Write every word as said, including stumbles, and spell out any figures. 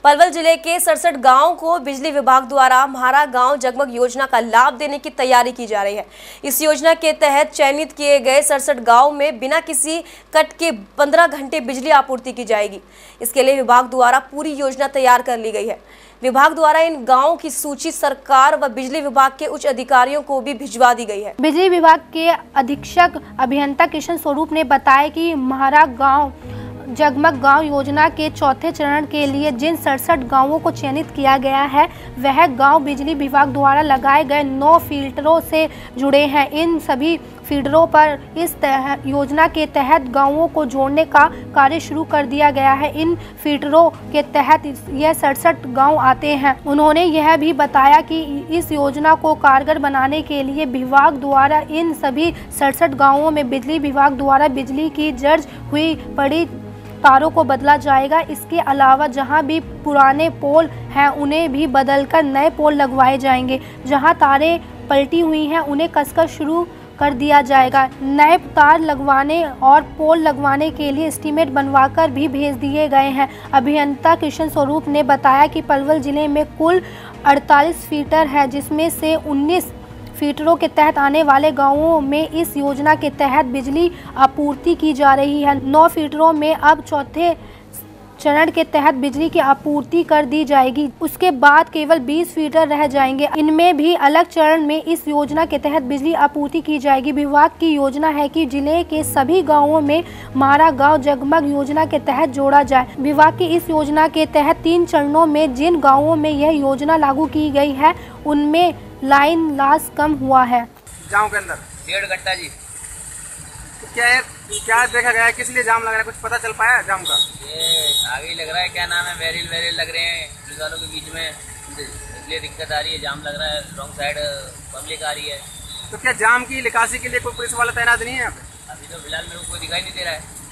पलवल जिले के सड़सठ गांव को बिजली विभाग द्वारा म्हारा गांव जगमग योजना का लाभ देने की तैयारी की जा रही है। इस योजना के तहत चयनित किए गए सड़सठ गांव में बिना किसी कट के पंद्रह घंटे बिजली आपूर्ति की जाएगी। इसके लिए विभाग द्वारा पूरी योजना तैयार कर ली गई है। विभाग द्वारा इन गांवों की सूची सरकार व बिजली विभाग के उच्च अधिकारियों को भी भिजवा दी गई है। बिजली विभाग के अधीक्षक अभियंता किशन स्वरूप ने बताया कि म्हारा गांव जगमग गांव योजना के चौथे चरण के लिए जिन सड़सठ गांवों को चयनित किया गया है वह गांव बिजली विभाग द्वारा लगाए गए नौ फीडरों से जुड़े हैं। इन सभी फीडरों पर इस योजना के तहत गांवों को जोड़ने का कार्य शुरू कर दिया गया है। इन फीडरों के तहत यह सड़सठ गांव आते हैं। उन्होंने यह भी बताया कि इस योजना को कारगर बनाने के लिए विभाग द्वारा इन सभी सड़सठ गाँवों में बिजली विभाग द्वारा बिजली की जर्ज हुई पड़ी तारों को बदला जाएगा। इसके अलावा जहां भी पुराने पोल हैं उन्हें भी बदलकर नए पोल लगवाए जाएंगे। जहां तारें पलटी हुई हैं उन्हें कसकर शुरू कर दिया जाएगा। नए तार लगवाने और पोल लगवाने के लिए एस्टीमेट बनवाकर भी भेज दिए गए हैं। अभियंता किशन स्वरूप ने बताया कि पलवल जिले में कुल अड़तालीस फीडर है, जिसमें से उन्नीस फीडरों के तहत आने वाले गांवों में इस योजना के तहत बिजली आपूर्ति की जा रही है। नौ फीडरों में अब चौथे चरण के तहत बिजली की आपूर्ति कर दी जाएगी। उसके बाद केवल बीस फीडर रह जाएंगे। इनमें भी अलग चरण में इस योजना के तहत बिजली आपूर्ति की जाएगी। विभाग की योजना है कि जिले के सभी गाँवों में म्हारा गाँव जगमग योजना के तहत जोड़ा जाए। विभाग की इस योजना के तहत तीन चरणों में जिन गाँवों में यह योजना लागू की गई है उनमें लाइन लॉस कम हुआ है। गाँव के अंदर डेढ़ घंटा जी। तो क्या है, क्या देखा गया है, किस लिए जाम लग रहा है, कुछ पता चल पाया जाम का? ये आगे ही लग रहा है, क्या नाम है, बैरिल वैरिल लग रहे हैं पुलिस वालों के बीच में, इसलिए दिक्कत आ रही है। जाम लग रहा है, रॉन्ग साइड पब्लिक आ रही है। तो क्या जाम की निकासी के लिए कोई पुलिस वाला तैनात नहीं है यहाँ पे? अभी तो फिलहाल मेरे को कोई दिखाई नहीं दे रहा है।